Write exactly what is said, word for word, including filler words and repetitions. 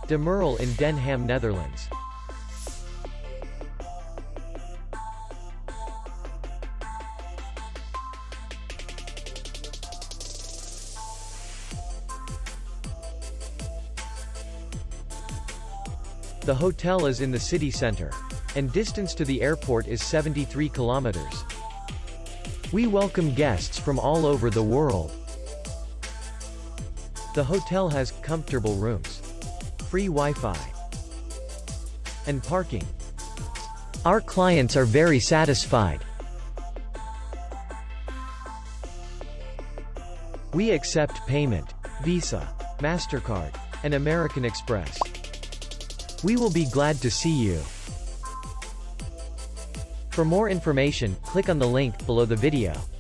De Merel in Den Ham, Netherlands. The hotel is in the city center, and distance to the airport is seventy-three kilometers. We welcome guests from all over the world. The hotel has comfortable rooms, free Wi-Fi, and parking. Our clients are very satisfied. We accept payment, Visa, MasterCard, and American Express. We will be glad to see you. For more information, click on the link below the video.